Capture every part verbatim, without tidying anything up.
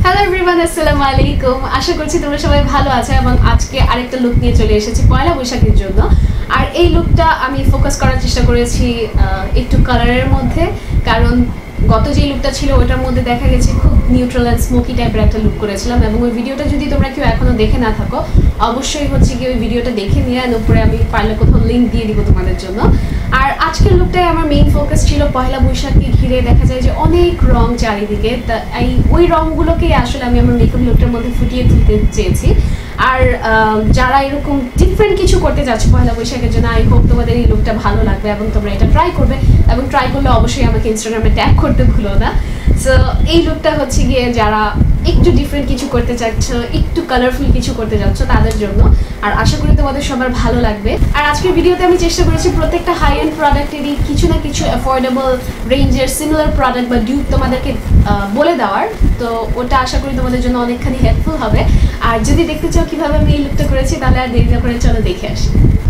Hello everyone, আসসালামু আলাইকুম। আশা করছি তোমরা সবাই ভালো আছো এবং আজকে আরেকটা লুক নিয়ে চলে এসেছি পয়লা বৈশাখের জন্য। আর এই লুকটা আমি ফোকাস করার চেষ্টা করেছি একটু কালারের মধ্যে, কারণ গত যে লুকটা ছিল ওটার মধ্যে দেখা গেছে খুব নিউট্রাল অ্যান্ড স্মোকি টাইপের একটা লুক করেছিলাম, এবং ওই ভিডিওটা যদি তোমরা কেউ এখনো দেখে না থাকো অবশ্যই হচ্ছে কি ওই ভিডিওটা দেখে নিয়ে আর উপরে আমি পারলে কোথাও লিঙ্ক দিয়ে দিব তোমাদের জন্য। আর আজকের লুকটাই আমার মেইন ফোকাস ছিল পয়লা বৈশাখকে ঘিরে। দেখা যায় যে অনেক রং চারিদিকে, তা এই ওই রঙগুলোকেই আসলে আমি আমার মেকআপ লুকটার মধ্যে ফুটিয়ে তুলতে চেয়েছি। আর যারা এরকম ডিফারেন্ট কিছু করতে যাচ্ছে পয়লা বৈশাখের জন্য, আই হোপ তোমাদের এই লুকটা ভালো লাগবে এবং তোমরা এটা ট্রাই করবে, এবং ট্রাই করলে অবশ্যই আমাকে ইনস্টাগ্রামে ট্যাগ করতে ভুলো না। সো এই লুকটা হচ্ছে গিয়ে যারা একটু ডিফারেন্ট কিছু করতে চাচ্ছ, একটু কালারফুল কিছু করতে যাচ্ছ তাদের জন্য, আর আশা করি তোমাদের সবার ভালো লাগবে। আর আজকের ভিডিওতে আমি চেষ্টা করেছি প্রত্যেকটা হাই এন্ড প্রোডাক্টেরই কিছু না কিছু অ্যাফোর্ডেবল রেঞ্জের সিমিলার প্রোডাক্ট বা ডিউপ তোমাদেরকে বলে দেওয়ার, তো ওটা আশা করি তোমাদের জন্য অনেকখানি হেল্পফুল হবে। আর যদি দেখতে চাও কীভাবে আমি এই লুকটা করেছি তাহলে আর দেরি না করে চলো দেখে আসি।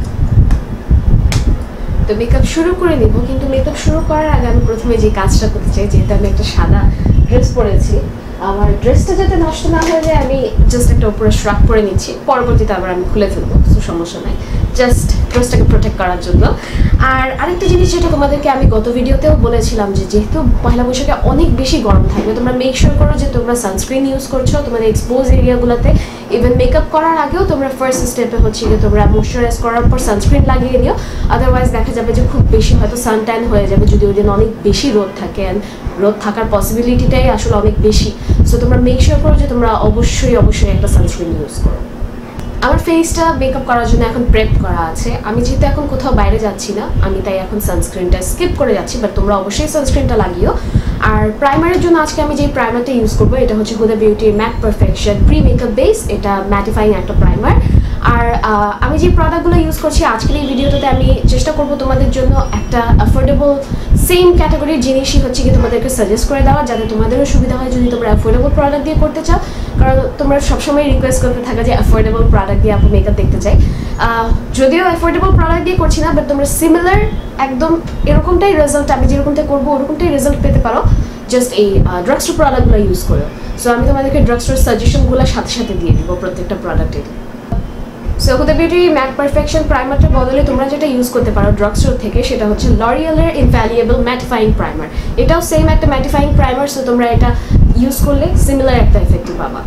তো মেকআপ শুরু করে নিব, কিন্তু মেকআপ শুরু করার আগে আমি প্রথমে যে কাজটা করতে চাই, যেহেতু আমি একটা সাদা ড্রেস পরেছি, আমার ড্রেসটা যাতে নষ্ট না হয়ে যায় আমি জাস্ট একটা উপরে শ্রাক করে নিচ্ছি, পরবর্তীতে আবার আমি খুলে ফেলবো, কিছু সমস্যা নাই, জাস্ট ড্রেসটাকে প্রোটেক্ট করার জন্য। আর আরেকটা জিনিস যেটা তোমাদেরকে আমি গত ভিডিওতেও বলেছিলাম, যে যেহেতু পয়লা বৈশাখে অনেক বেশি গরম থাকবে, তোমরা মেক শিওর করো যে তোমরা সানস্ক্রিন ইউজ করছো তোমাদের এক্সপোজ এরিয়াগুলোতে। ইভেন মেকআপ করার আগেও তোমরা ফার্স্ট স্টেপে হচ্ছে যে তোমরা ময়শ্চারাইজ করার পর সানস্ক্রিন লাগিয়ে নিও, আদারওয়াইজ দেখা যাবে যে খুব বেশি হয়তো সানট্যান হয়ে যাবে যদি ওই দিন অনেক বেশি রোদ থাকে, অ্যান্ড রোদ থাকার পসিবিলিটিটাই আসলে অনেক বেশি। সো তোমরা মেক শিওর করো যে তোমরা অবশ্যই অবশ্যই একটা সানস্ক্রিন ইউজ করো। আমার ফেসটা মেকআপ করার জন্য এখন প্রেপ করা আছে। আমি যেহেতু এখন কোথাও বাইরে যাচ্ছি না, আমি তাই এখন সানস্ক্রিনটা স্কিপ করে যাচ্ছি, বাট তোমরা অবশ্যই সানস্ক্রিনটা লাগিও। আর প্রাইমারের জন্য আজকে আমি যে প্রাইমারটা ইউজ করবো এটা হচ্ছে হুদা বিউটির matte perfection pre makeup base, এটা ম্যাটিফাইং একটা প্রাইমার। আর আমি যে প্রোডাক্টগুলো ইউজ করছি আজকের এই ভিডিওটাতে আমি চেষ্টা করবো তোমাদের জন্য একটা অ্যাফোর্ডেবল সেম ক্যাটাগরির জিনিসই হচ্ছে কি তোমাদেরকে সাজেস্ট করে দেওয়া, যাতে তোমাদেরও সুবিধা হয় যদি তোমরা অ্যাফোর্ডেবল প্রোডাক্ট দিয়ে করতে চাও। কারণ তোমরা সবসময় রিকোয়েস্ট করতে থাকা যে অ্যাফোর্ডেবল প্রোডাক্ট দিয়ে আপু মেকআপ দেখতে চাই। যদিও অ্যাফোর্ডেবল প্রোডাক্ট দিয়ে করছি না, বাট তোমরা সিমিলার একদম এরকমটাই রেজাল্ট আমি যেরকমটা করবো ওরকমটাই রেজাল্ট পেতে পারো জাস্ট এই ড্রাগ স্টোর প্রোডাক্টগুলো ইউজ করো। সো আমি তোমাদেরকে ড্রাগ স্টোর সাজেশনগুলো সাথে সাথে দিয়ে দিব প্রত্যেকটা প্রোডাক্টের। So Huda Beauty matte perfection প্রাইমারটার বদলে তোমরা যেটা ইউজ করতে পারো ড্রাগ স্টোর থেকে সেটা হচ্ছে লরিয়ালের ইনভ্যালুয়েবল ম্যাটিফাইং প্রাইমার। এটাও সেম একটা ম্যাটিফাইং প্রাইমার, সো তোমরা এটা ইউজ করলে সিমিলার একটা এফেক্টিভ পাবা।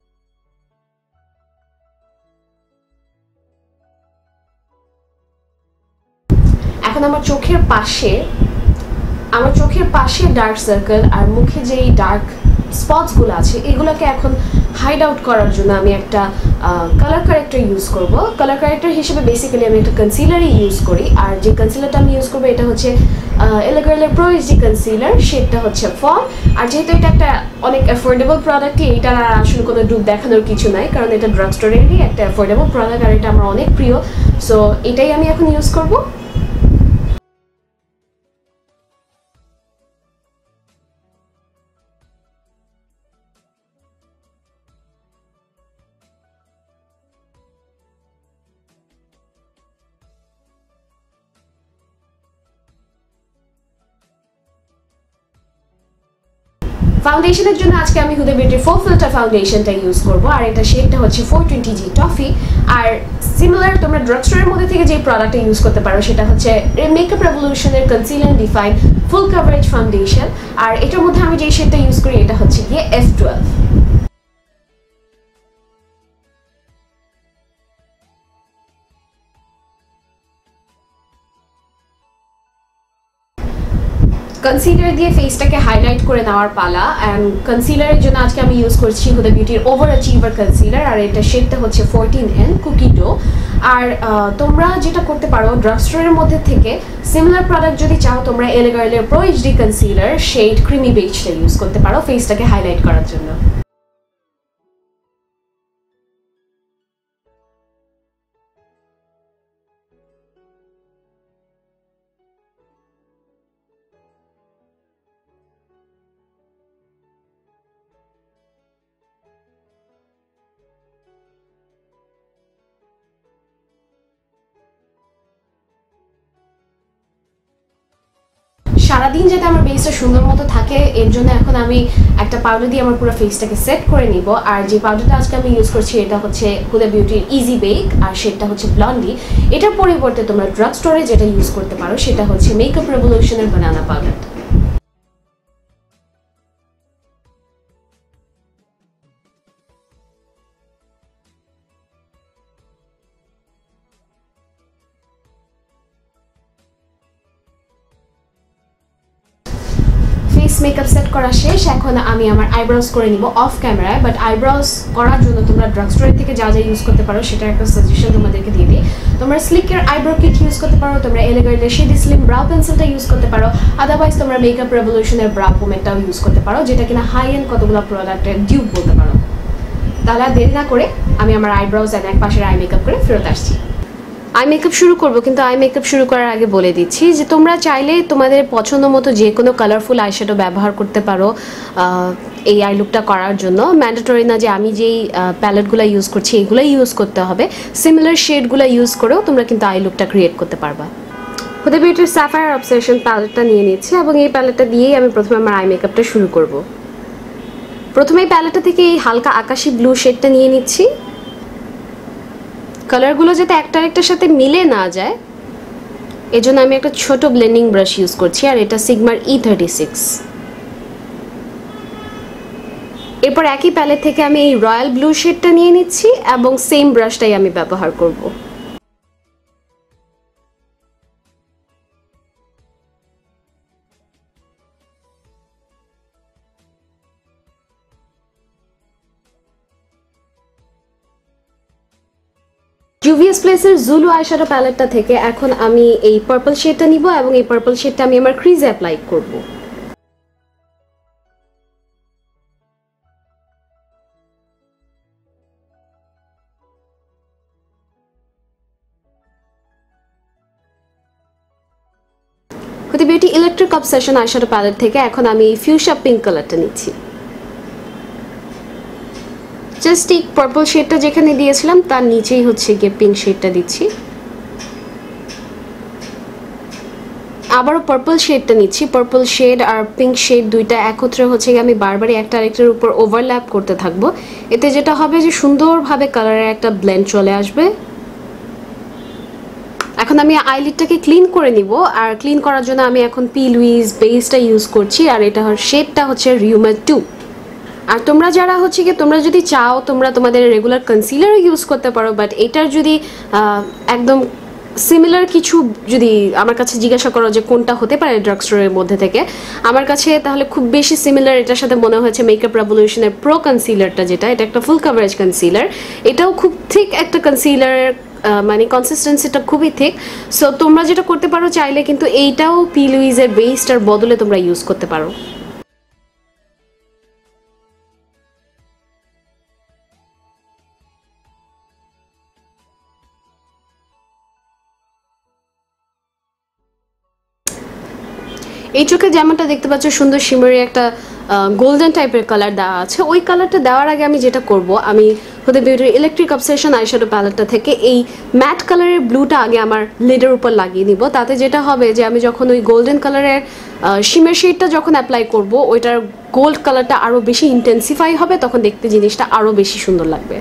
এখন আমার চোখের পাশে আমার চোখের পাশে ডার্ক সার্কেল আর মুখে যেই ডার্ক স্পটসগুলো আছে এগুলোকে এখন হাইড আউট করার জন্য আমি একটা কালার কারেক্টার ইউজ করব। কালার কারেক্টার হিসেবে বেসিক্যালি আমি একটা কনসিলারই ইউজ করি, আর যে কনসিলারটা আমি ইউজ করবো এটা হচ্ছে এলেগার্লের প্রো এইচডি কনসিলার, সেটা হচ্ছে ফর্ম। আর যেহেতু এটা একটা অনেক অ্যাফোর্ডেবল প্রোডাক্টই, এটার আর আসলে কোনো ডুব দেখানোর কিছু নাই, কারণ এটা ড্রাগ স্টোরেরই একটা অ্যাফোর্ডেবল প্রোডাক্ট আর এটা আমার অনেক প্রিয়। সো এটাই আমি এখন ইউজ করবো। ফাউন্ডেশনের জন্য আজকে আমি হুদা বিউটির ফোর ফিল্টার ফাউন্ডেশনটা ইউজ করবো, আর এটা শেডটা হচ্ছে ফোর টোয়েন্টি জি টফি। আর সিমিলার তোমরা ড্রাগ স্টোরের মধ্যে থেকে যে প্রোডাক্টটা ইউজ করতে পারো সেটা হচ্ছে মেকআপ রেভলিউশনের concealer define full coverage foundation, আর এটার মধ্যে আমি যে শেডটা ইউজ করি এটা হচ্ছে গিয়ে এফ টুয়েলভ। কনসিলার দিয়ে ফেসটাকে হাইলাইট করে নেওয়ার পালা, অ্যান্ড কনসিলারের জন্য আজকে আমি ইউজ করছি হুদা বিউটির ওভার অ্যাচিভার কনসিলার, আর এটা শেডটা হচ্ছে ফোরটিন এন কুকি ডো। আর তোমরা যেটা করতে পারো ড্রাগ স্টোরের মধ্যে থেকে সিমিলার প্রোডাক্ট যদি চাও তোমরা এলেগার্লের pro HD concealer shade creamy বেজটা ইউজ করতে পারো ফেসটাকে হাইলাইট করার জন্য। সারাদিন যাতে আমার বেসটা সুন্দর মতো থাকে এর জন্য এখন আমি একটা পাউডার দিয়ে আমার পুরো ফেসটাকে সেট করে নিব। আর যে পাউডারটা আজকে আমি ইউজ করছি এটা হচ্ছে হুদা বিউটির ইজি বেক, আর সেটা হচ্ছে ব্লন্ডি। এটার পরিবর্তে তোমরা ড্রাগ স্টোরে যেটা ইউজ করতে পারো সেটা হচ্ছে মেকআপ রেভলিউশনের banana powder. Face makeup set করা শেষ, এখন আমি আমার আইব্রোজ করে নিব অফ ক্যামেরায়। বাট আইব্রোজ করার জন্য তোমরা ড্রাগ স্টোর থেকে যা যা ইউজ করতে পারো সেটা একটা সাজেশন তোমাদেরকে দিয়ে দিই। তোমরা স্লিকের আইব্রো কিট ইউজ করতে পারো, তোমরা এলিগেন্টের শেডি স্লিম ব্রাউ পেন্সিলটা ইউজ করতে পারো, আদারওয়াইজ তোমরা মেকআপ রেভলিউশনের ব্রাউ পোমেটটাও ইউজ করতে পারো, যেটা কিনা হাই এন্ড কতগুলো প্রোডাক্টের ডিউব বলতে পারো। তাহলে আর দেরি না করে আমি আমার আইব্রোজ এন্ড এক পাশের আই মেকআপ করে ফেরত আসছি। আই মেকআপ শুরু করব, কিন্তু আই মেকআপ শুরু করার আগে বলে দিচ্ছি যে তোমরা চাইলে তোমাদের পছন্দ মতো যে কোনো কালারফুল আইশ্যাডো ব্যবহার করতে পারো এই আই লুকটা করার জন্য। ম্যান্ডেটরি না যে আমি যেই প্যালেটগুলো ইউজ করছি এগুলোই ইউজ করতে হবে, সিমিলার শেডগুলো ইউজ করেও তোমরা কিন্তু আই লুকটা ক্রিয়েট করতে পারবা। হুদা বিউটির স্যাফায়ার অবসেশন প্যালেটটা নিয়ে নিচ্ছি এবং এই প্যালেটটা দিয়েই আমি প্রথমে আমার আই মেকআপটা শুরু করব। প্রথমে এই প্যালেটটা থেকে এই হালকা আকাশি ব্লু শেডটা নিয়ে নিচ্ছি। কালারগুলো যাতে একটা আরেকটার সাথে মিলে না যায় এজন্য আমি একটা ছোট ব্লেন্ডিং ব্রাশ ইউজ করছি, আর এটা সিগমার ই থার্টি সিক্স। এরপর একই প্যালেট থেকে আমি এই রয়্যাল ব্লু শেডটা নিয়ে নিচ্ছি এবং সেম ব্রাশটাই আমি ব্যবহার করব। জুভিয়াস প্লেসের জুলু আইশ্যাডো প্যালেটটা থেকে এখন আমি এই পার্পল শেডটা নিব এবং এই পার্পল শেডটা আমি আমার ক্রিজে অ্যাপ্লাই করব। Huda beauty electric obsession eyeshadow palette থেকে এখন আমি এই ফিউশিয়া পিঙ্ক কালারটা নিচ্ছি। জাস্ট এই পার্পল শেডটা যেখানে দিয়েছিলাম তার নিচেই হচ্ছে গিয়ে পিঙ্ক শেডটা দিচ্ছি। আবারও পার্পল শেডটা নিচ্ছি। পার্পল শেড আর পিঙ্ক শেড দুইটা একত্রে হচ্ছে গিয়ে আমি বারবারই একটা আরেকটার উপর ওভারল্যাপ করতে থাকবো। এতে যেটা হবে যে সুন্দরভাবে কালারের একটা ব্লেন্ড চলে আসবে। এখন আমি আইলিডটাকে ক্লিন করে নিব, আর ক্লিন করার জন্য আমি এখন পি লুইস বেসটা ইউজ করছি, আর এটা শেডটা হচ্ছে রিউমার টু। আর তোমরা যারা হচ্ছে কি তোমরা যদি চাও তোমরা তোমাদের রেগুলার কনসিলারও ইউজ করতে পারো, বাট এটার যদি একদম সিমিলার কিছু যদি আমার কাছে জিজ্ঞাসা করো যে কোনটা হতে পারে ড্রাগ স্টোরের মধ্যে থেকে, আমার কাছে তাহলে খুব বেশি সিমিলার এটার সাথে মনে হয়েছে মেকআপ রেভলিউশনের প্রো কনসিলারটা, যেটা এটা একটা ফুল কাভারেজ কনসিলার। এটাও খুব থিক একটা কনসিলার, মানে কনসিস্টেন্সিটা খুবই থিক। সো তোমরা যেটা করতে পারো চাইলে কিন্তু এইটাও পি লুইজের বেসটার বদলে তোমরা ইউজ করতে পারো। এই চোখে যেমনটা দেখতে পাচ্ছ সুন্দর শিমারি একটা গোল্ডেন টাইপের কালার দেওয়া আছে, ওই কালারটা দেওয়ার আগে আমি যেটা করব, আমি হুদা বিউটির ইলেকট্রিক অবসেশন আইশ্যাডো প্যালেটটা থেকে এই ম্যাট কালারের ব্লুটা আগে আমার লিডের উপর লাগিয়ে নিব। তাতে যেটা হবে যে আমি যখন ওই গোল্ডেন কালারের শিমের শেডটা যখন অ্যাপ্লাই করব ওইটার গোল্ড কালারটা আরও বেশি ইন্টেন্সিফাই হবে, তখন দেখতে জিনিসটা আরও বেশি সুন্দর লাগবে।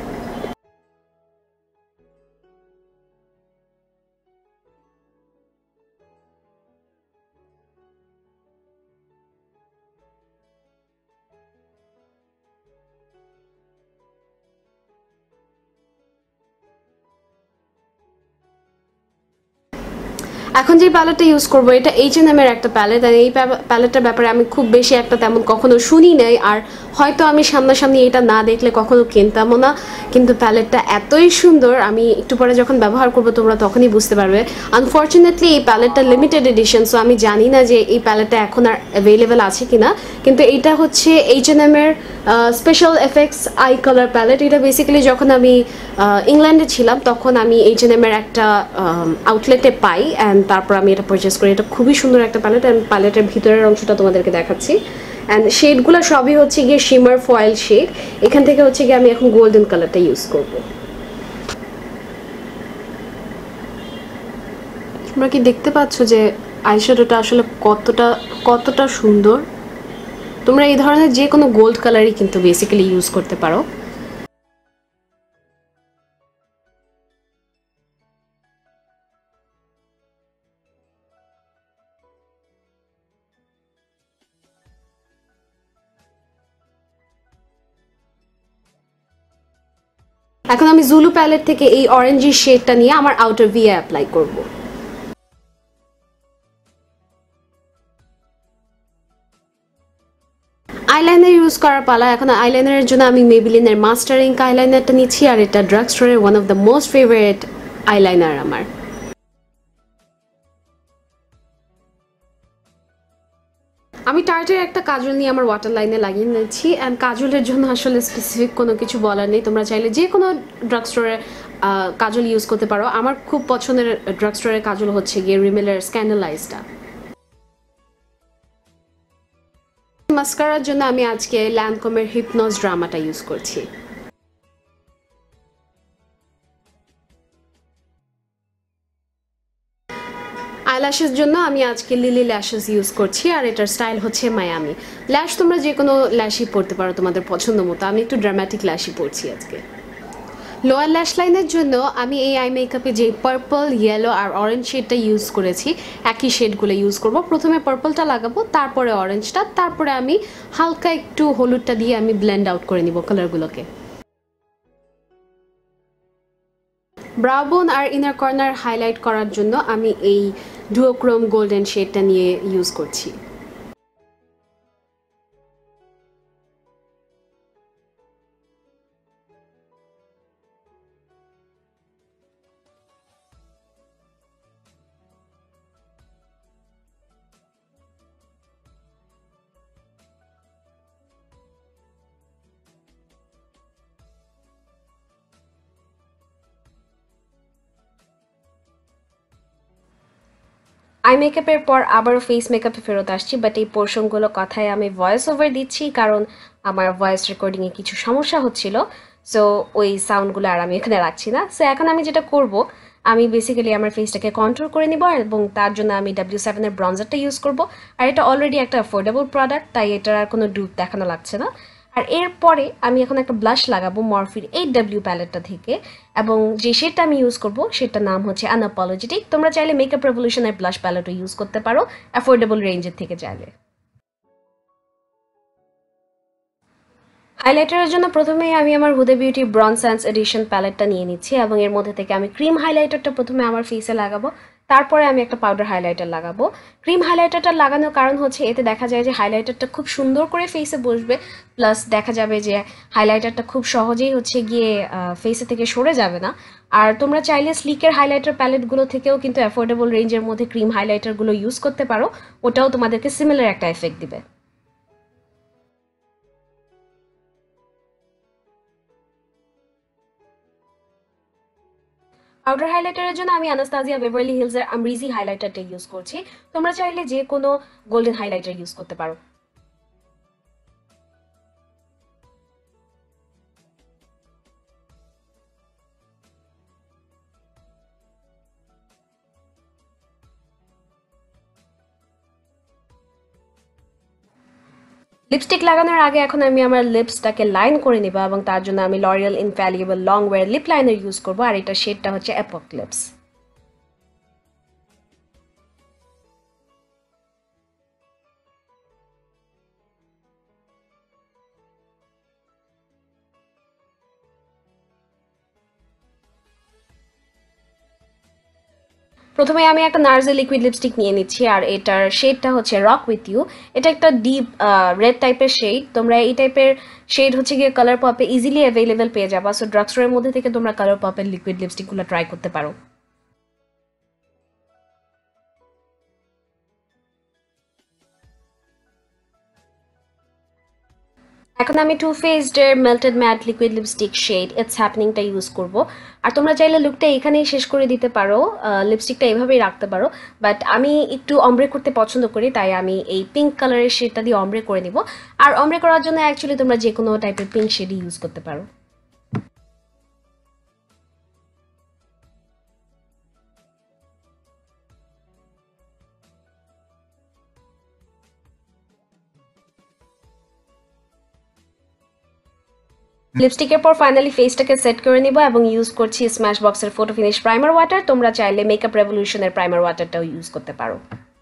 এখন যে প্যালেটটা ইউজ করবো এটা এইচ এন এম এর একটা প্যালেট, আর এই প্যালেটটার ব্যাপারে আমি খুব বেশি একটা তেমন কখনো শুনি নাই, আর হয়তো আমি সামনাসামনি এটা না দেখলে কখনো কিনতামও না, কিন্তু প্যালেটটা এতই সুন্দর আমি একটু পরে যখন ব্যবহার করবো তোমরা তখনই বুঝতে পারবে। আনফর্চুনেটলি এই প্যালেটটা লিমিটেড এডিশন, সো আমি জানি না যে এই প্যালেটটা এখন আর অ্যাভেলেবেল আছে কিনা, কিন্তু এইটা হচ্ছে এইচ এন এম এর special effects eye colour palette. এটা বেসিক্যালি যখন আমি ইংল্যান্ডে ছিলাম তখন আমি এইচ এন এম এর একটা আউটলেটে পাই, অ্যান্ড তারপর আমি এটা পারচেস করি। এটা খুবই সুন্দর একটা প্যালেট, অ্যান্ড প্যালেটের ভিতরের অংশটা তোমাদেরকে দেখাচ্ছি। অ্যান্ড শেডগুলো সবই হচ্ছে গিয়ে শিমার ফয়েল শেড। এখান থেকে হচ্ছে গিয়ে আমি এখন গোল্ডেন কালারটা ইউজ করব। তোমরা কি দেখতে পাচ্ছ যে আইশ্যাডোটা আসলে কতটা কতটা সুন্দর। তোমরা এই ধরনের যে কোনো গোল্ড কালারই কিন্তু বেসিক্যালি ইউজ করতে পারো। এখন আমি জুলু প্যালেট থেকে এই অরেঞ্জি শেডটা নিয়ে আমার আউটার ভিয়ে অ্যাপ্লাই করব। আইলাইনার ইউজ করার পালা। এখন আইলাইনারের জন্য আমি মেবিলিনের মাস্টার ইঙ্ক আইলাইনারটা নিচ্ছি, আর এটা ড্রাগ স্টোরের one of the most favourite eyeliner আমার। আমি টার্টের একটা কাজল নিয়ে আমার ওয়াটার লাইনে লাগিয়ে নিয়েছি। অ্যান্ড কাজলের জন্য আসলে স্পেসিফিক কোনো কিছু বলার নেই, তোমরা চাইলে যে কোনো ড্রাগ স্টোরে কাজল ইউজ করতে পারো। আমার খুব পছন্দের ড্রাগ স্টোরের কাজল হচ্ছে গিয়ে রিমেলের স্ক্যান্ডালাইজটা। মাস্কারার জন্য আমি আজকে ল্যানকমের হিপনস ড্রামাটা ইউজ করছি। আইল্যাশের জন্য আমি আজকে লিলি ল্যাশেস ইউজ করছি, আর এটার স্টাইল হচ্ছে মায়ামি ল্যাশ। তোমরা যে কোনো ল্যাশই পরতে পারো তোমাদের পছন্দ মতো, আমি একটু ড্রামাটিক ল্যাশই পরছি আজকে। লোয়ার ল্যাশ লাইনের জন্য আমি এই আই মেকআপে যে পার্পল, ইয়েলো আর অরেঞ্জ শেডটা ইউজ করেছি, একই শেডগুলো ইউজ করব। প্রথমে পার্পলটা লাগাবো, তারপরে অরেঞ্জটা, তারপরে আমি হালকা একটু হলুদটা দিয়ে আমি ব্লেন্ড আউট করে নিব কালারগুলোকে। ব্রাউন আর ইনার কর্নার হাইলাইট করার জন্য আমি এই ডুওক্রোম গোল্ডেন শেডটা নিয়ে ইউজ করছি। আই মেকআপের পর আবারও ফেস মেকআপে ফেরত আসছি, বাট এই পোর্শনগুলো কথায় আমি ভয়েস ওভার দিচ্ছি কারণ আমার ভয়েস রেকর্ডিংয়ে কিছু সমস্যা হচ্ছিল। সো ওই সাউন্ডগুলো আর আমি এখানে রাখছি না। সো এখন আমি যেটা করব, আমি বেসিক্যালি আমার ফেসটাকে কন্ট্রোল করে নিব, এবং তার জন্য আমি ডাব্লিউ সেভেনের ব্রঞ্জারটা ইউজ করব। আর এটা অলরেডি একটা অ্যাফোর্ডেবল প্রোডাক্ট, তাই এটার আর কোনো ডুপ দেখানো লাগছে না। আর এরপরে আমি এখন একটা ব্লাশ লাগাবো মরফির এইট ডাব্লিউ প্যালেটটা থেকে, এবং যে শেডটা আমি ইউজ করব সেটার নাম হচ্ছে আনঅ্যাপোলজেটিক। তোমরা চাইলে মেকআপ রেভলিউশনের ব্লাশ প্যালেটও ইউজ করতে পারো অ্যাফোর্ডেবল রেঞ্জের থেকে চাইলে। হাইলাইটারের জন্য প্রথমেই আমি আমার হুদে বিউটি ব্রন স্যান্স এডিশন প্যালেটটা নিয়ে নিচ্ছি, এবং এর মধ্যে থেকে আমি ক্রিম হাইলাইটারটা প্রথমে আমার ফেসে লাগাবো, তারপরে আমি একটা পাউডার হাইলাইটার লাগাবো। ক্রিম হাইলাইটারটা লাগানোর কারণ হচ্ছে এতে দেখা যায় যে হাইলাইটারটা খুব সুন্দর করে ফেসে বসবে, প্লাস দেখা যাবে যে হাইলাইটারটা খুব সহজেই হচ্ছে গিয়ে ফেসে থেকে সরে যাবে না। আর তোমরা চাইলে স্লিকের হাইলাইটার প্যালেটগুলো থেকেও কিন্তু অ্যাফোর্ডেবল রেঞ্জের মধ্যে ক্রিম হাইলাইটারগুলো ইউজ করতে পারো, ওটাও তোমাদেরকে সিমিলার একটা এফেক্ট দিবে। আউটার হাইলাইটারের জন্য আমি আনাস্তাজিয়া বেভারলি হিলসের আমরিজি হাইলাইটারটা ইউজ করছি। তোমরা চাইলে যে কোনো গোল্ডেন হাইলাইটার ইউজ করতে পারো। লিপস্টিক লাগানোর আগে এখন আমি আমার লিপসটাকে লাইন করে নিব, এবং তার জন্য আমি L'Oreal infallible long wear lip liner use করবো, আর এটা শেডটা হচ্ছে অ্যাপক লিপস। প্রথমে আমি একটা নার্জে লিকুইড লিপস্টিক নিয়ে নিচ্ছি, আর এটার শেডটা হচ্ছে রক উইথ ইউ। এটা একটা ডিপ রেড টাইপের শেড। তোমরা এই টাইপের শেড হচ্ছে গিয়ে কালার পপে ইজিলি অ্যাভেলেবেল পেয়ে যাবা। সো ড্রাগ স্টোরের মধ্যে থেকে তোমরা কালার পপের লিকুইড লিপস্টিকগুলো ট্রাই করতে পারো। এখন আমি টু ফেসড এর melted matte liquid lipstick shade it's হ্যাপনিংটা ইউজ করব। আর তোমরা চাইলে লুকটা এখানেই শেষ করে দিতে পারো, লিপস্টিকটা এভাবেই রাখতে পারো, বাট আমি একটু অমব্রে করতে পছন্দ করি, তাই আমি এই পিঙ্ক কালারের শেডটা দিয়ে অমব্রে করে নিব। আর অমব্রে করার জন্য অ্যাকচুয়ালি তোমরা যে কোনো টাইপের পিঙ্ক শেডই ইউজ করতে পারো। লিপস্টিকের পর ফাইনালি ফেসটাকে সেট করে নিব এবং ইউজ করছি স্ম্যাশ বক্সের ফটো ফিনিশ প্রাইমার ওয়াটার। তোমরা চাইলে মেকআপ রেভলিউশনের প্রাইমার ওয়াটারটাও ইউজ করতে পারো।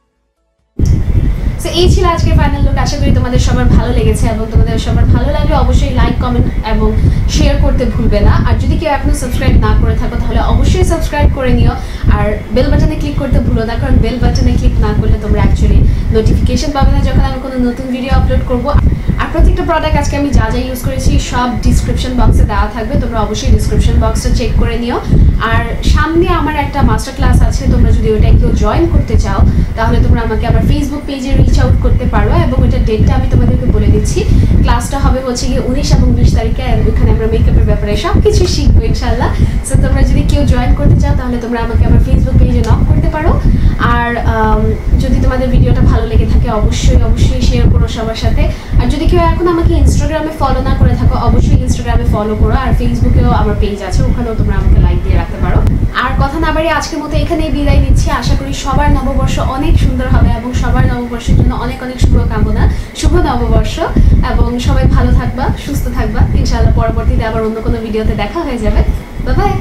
সো এই ছিল আজকের ফাইনাল লুক। আশা করি তোমাদের সবার ভালো লেগেছে এবং তোমাদের সবার ভালো লাগলে অবশ্যই লাইক, কমেন্ট এবং শেয়ার করতে ভুলবে না। আর যদি কেউ এখনো সাবস্ক্রাইব না করে থাকো তাহলে অবশ্যই সাবস্ক্রাইব করে নিও। আর বেল বাটনে ক্লিক করতে ভুলো না, কারণ বেল বাটনে ক্লিক না করলে তোমরা অ্যাকচুয়ালি নোটিফিকেশন পাবে না যখন আমি কোনো নতুন ভিডিও আপলোড করবো। আর প্রত্যেকটা প্রোডাক্ট আজকে আমি যা যা ইউজ করেছি সব ডিসক্রিপশন বক্সে দেওয়া থাকবে, তোমরা অবশ্যই ডিসক্রিপশন বক্সটা চেক করে নিও। আর সামনে আমার একটা মাস্টার ক্লাস আছে, তোমরা যদি ওইটা কেউ জয়েন করতে চাও তাহলে তোমরা আমাকে আমার ফেসবুক পেজে রিচ আউট করতে পারো এবং ওইটার ডেটটা আমি তোমাদেরকে বলে দিচ্ছি। ক্লাসটা হবে হচ্ছে গিয়ে উনিশ এবং বিশ তারিখে। ওইখানে আমরা মেকআপের ব্যাপারে সব কিছু শিখবো ইনশাল্লাহ। সো তোমরা যদি কেউ জয়েন করতে চাও তাহলে তোমরা আমাকে আমার ফেসবুক পেজে নক করতে পারো। আর যদি তোমাদের ভিডিওটা ভালো লেগে থাকে অবশ্যই অবশ্যই শেয়ার করো সবার সাথে। আর যদি কেউ এখন আমাকে ইনস্টাগ্রামে ফলো না করে থাকো অবশ্যই ইনস্টাগ্রামে ফলো করো। আর ফেসবুকেও আমার পেজ আছে, ওখানেও তোমরা আমাকে লাইক দিয়ে রাখতে পারো। আর কথা না বাড়িয়ে আজকের মতো এখানেই বিদায় নিচ্ছি। আশা করি সবার নববর্ষ অনেক সুন্দর হবে এবং সবার নববর্ষের জন্য অনেক অনেক শুভকামনা। শুভ নববর্ষ এবং সবাই ভালো থাকবা, সুস্থ থাকবা। ইনশাআল্লাহ পরবর্তীতে আবার অন্য কোনো ভিডিওতে দেখা হয়ে যাবে। Bye bye.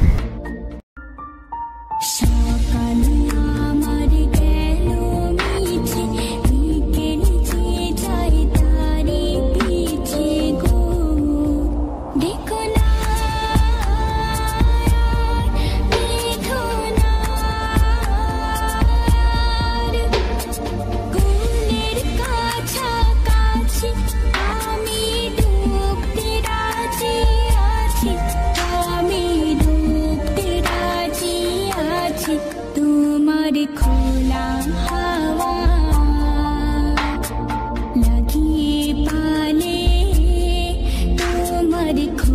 খোলা হাওয়া লাগিয়ে পালে তোমার